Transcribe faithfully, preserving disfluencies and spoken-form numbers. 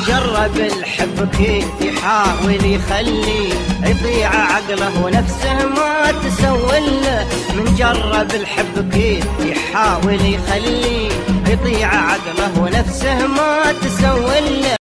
جرب الحب كيف يحاول يخلي يطيع عقله ونفسه ما تسوله. من جرب الحب كيف يحاول يخلي يطيع عقله ونفسه ما تسوله.